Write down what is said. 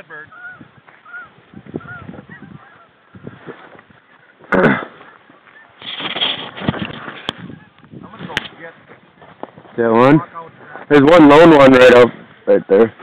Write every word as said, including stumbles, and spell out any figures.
Redbird. I'm gonna go get. That one? There's one lone one right up, right there.